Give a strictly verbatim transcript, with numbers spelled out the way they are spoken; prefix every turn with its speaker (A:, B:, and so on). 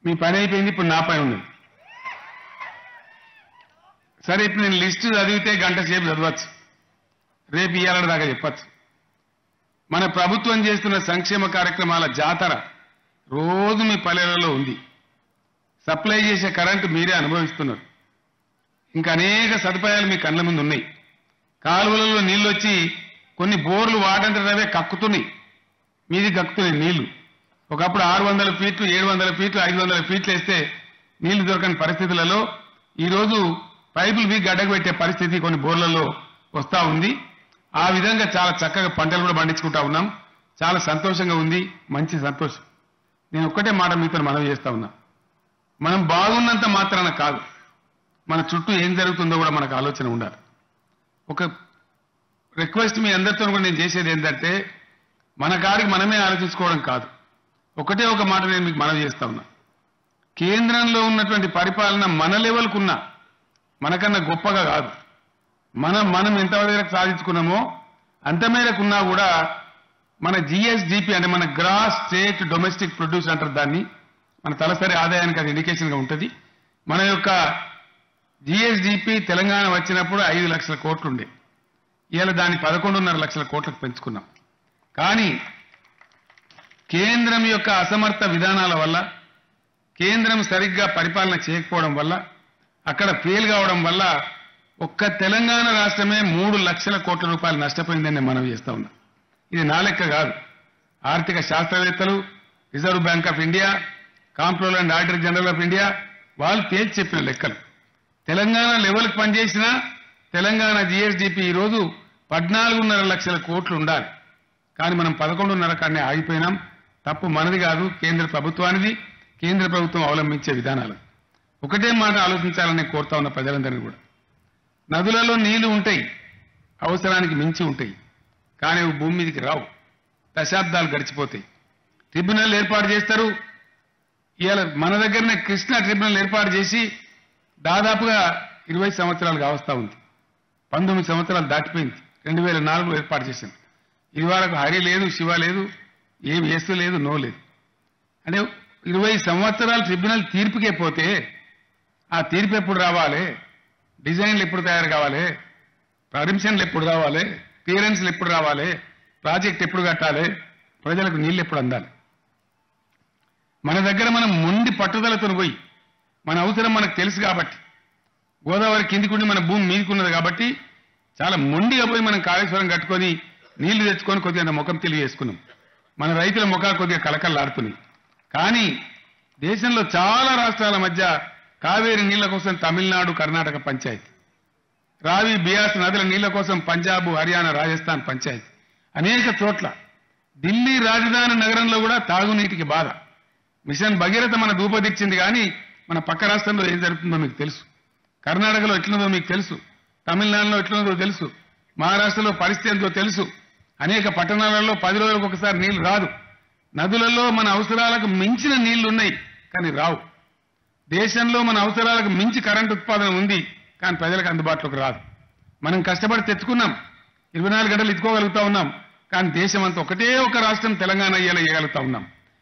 A: మీ పని అయిపోయింది, ఇప్పుడు నా పని ఉంది. సరే, ఇప్పుడు నేను లిస్టు చదివితే గంట సేపు చదవచ్చు, రేపు ఇయ్యాల దాకా చెప్పచ్చు. మన ప్రభుత్వం చేస్తున్న సంక్షేమ కార్యక్రమాల జాతర రోజు మీ పల్లెలలో ఉంది. సప్లై చేసే కరెంటు మీరే అనుభవిస్తున్నారు. ఇంకా అనేక సదుపాయాలు మీ కళ్ళ ముందు ఉన్నాయి. కాలువలలో నీళ్లు వచ్చి కొన్ని బోర్లు వాటంతటవే కక్కుతున్నాయి, మీది కక్కుతున్నాయి నీళ్లు. ఒకప్పుడు ఆరు వందల ఫీట్లు ఏడు వందల ఫీట్లు ఐదు వందల ఫీట్లు వేస్తే నీళ్లు దొరకని పరిస్థితులలో ఈరోజు పైపులు బీ గడ్డకు పెట్టే పరిస్థితి కొన్ని బోర్లలో వస్తూ ఉంది. ఆ విధంగా చాలా చక్కగా పంటలు కూడా పండించుకుంటా ఉన్నాం. చాలా సంతోషంగా ఉంది, మంచి సంతోషం. నేను ఒక్కటే మాట మీతో మనవి చేస్తా ఉన్నా, మనం బాగున్నంత మాత్రాన కాదు, మన చుట్టూ ఏం జరుగుతుందో కూడా మనకు ఆలోచన ఉండాలి. ఒక రిక్వెస్ట్ మీ అందరితో కూడా నేను చేసేది ఏంటంటే, మన కాడికి మనమే ఆలోచించుకోవడం కాదు. ఒకటే ఒక మాట నేను మీకు మనవి చేస్తా ఉన్నా, కేంద్రంలో ఉన్నటువంటి పరిపాలన మన లెవెల్కున్నా మనకన్నా గొప్పగా కాదు. మనం మనం ఎంత మేరకు సాధించుకున్నామో అంత మేరకున్నా కూడా మన జిఎస్డిపి అంటే మన గ్రాస్ స్టేట్ డొమెస్టిక్ ప్రొడ్యూస్ అంటారు దాన్ని, మన తలసరి ఆదాయానికి అది ఇండికేషన్గా ఉంటుంది. మన యొక్క జిఎస్డిపి తెలంగాణ వచ్చినప్పుడు ఐదు లక్షల కోట్లు ఉండే, ఇవాళ దాన్ని పదకొండున్నర లక్షల కోట్లకు పెంచుకున్నాం. కానీ కేంద్రం యొక్క అసమర్థ విధానాల వల్ల, కేంద్రం సరిగ్గా పరిపాలన చేయకపోవడం వల్ల, అక్కడ ఫెయిల్ కావడం వల్ల ఒక్క తెలంగాణ రాష్ట్రమే మూడు లక్షల కోట్ల రూపాయలు నష్టపోయిందని నేను మనవి చేస్తా ఉన్నా. ఇది నా లెక్క కాదు, ఆర్థిక శాస్త్రవేత్తలు, Reserve Bank of India, Comptroller and Auditor General of India వాళ్ళు తేల్చి చెప్పిన లెక్కలు. తెలంగాణ లెవెల్కి పనిచేసినా తెలంగాణ జిఎస్డిపి ఈరోజు పద్నాలుగున్నర లక్షల కోట్లు ఉండాలి. కానీ మనం పదకొండున్నర కాడనే ఆగిపోయినాం. తప్పు మనది కాదు, కేంద్ర ప్రభుత్వానిది, కేంద్ర ప్రభుత్వం అవలంబించే విధానాలు. ఒకటే మాట ఆలోచించాలని కోరుతా ఉన్న ప్రజలందరినీ కూడా, నదులలో నీళ్లు ఉంటాయి, అవసరానికి మించి ఉంటాయి, కానీ అవి భూమి మీదకి రావు, దశాబ్దాలు గడిచిపోతాయి. ట్రిబ్యునల్ ఏర్పాటు చేస్తారు. ఇవాళ మన దగ్గరనే కృష్ణా ట్రిబ్యునల్ ఏర్పాటు చేసి దాదాపుగా ఇరవై సంవత్సరాలు కావస్తా ఉంది. పంతొమ్మిది సంవత్సరాలు దాటిపోయింది. రెండు వేల నాలుగులో ఏర్పాటు చేసింది. ఇది వరకు హరి లేదు, శివ లేదు, ఏం వేస్తూ లేదు, నో లేదు. అంటే ఇరవై సంవత్సరాలు ట్రిబ్యునల్ తీర్పుకే పోతే ఆ తీర్పు ఎప్పుడు రావాలి, డిజైన్లు ఎప్పుడు తయారు కావాలి, పర్మిషన్లు ఎప్పుడు రావాలి, క్లియరెన్స్లు ఎప్పుడు రావాలి, ప్రాజెక్ట్ ఎప్పుడు కట్టాలి, ప్రజలకు నీళ్లు ఎప్పుడు అందాలి. మన దగ్గర మనం మొండి పట్టుదలతో పోయి, మన అవసరం మనకు తెలుసు కాబట్టి, గోదావరి కిందికుండి మన భూమి మీదికున్నది కాబట్టి చాలా మొండిగా పోయి మనం కాళేశ్వరం కట్టుకొని నీళ్లు తెచ్చుకొని కొద్దిగా ముఖం తెలియజేసుకున్నాం. మన రైతుల ముఖాలు కొద్దిగా కలకల్లాడుతున్నాయి. కానీ దేశంలో చాలా రాష్ట్రాల మధ్య కావేరి నీళ్ల కోసం తమిళనాడు, కర్ణాటక పంచాయతీ, రావి బియాస్ నదుల నీళ్ల కోసం పంజాబ్, హర్యానా, రాజస్థాన్ పంచాయతీ, అనేక చోట్ల ఢిల్లీ రాజధాని నగరంలో కూడా తాగునీటికి బాధ. మిషన్ భగీరథ మన దూపదీర్చింది, కానీ మన పక్క రాష్ట్రంలో ఏం జరుగుతుందో మీకు తెలుసు, కర్ణాటకలో ఎట్లుందో మీకు తెలుసు, తమిళనాడులో ఎట్లుందో తెలుసు, మహారాష్ట్రలో పరిస్థితి ఎంతో తెలుసు. అనేక పట్టణాలలో పది రోజులకు ఒకసారి నీళ్లు రాదు. నదులలో మన అవసరాలకు మించిన నీళ్లు ఉన్నాయి కానీ రావు. దేశంలో మన అవసరాలకు మించి కరెంటు ఉత్పాదన ఉంది కానీ ప్రజలకు అందుబాటులోకి రాదు. మనం కష్టపడి తెచ్చుకున్నాం, ఇరవై నాలుగు గంటలు ఇచ్చుకోగలుగుతా ఉన్నాం, కానీ దేశం అంతా ఒకటే ఒక రాష్ట్రం తెలంగాణ అయ్యేలా ఇవ్వగలుగుతా ఉన్నాం.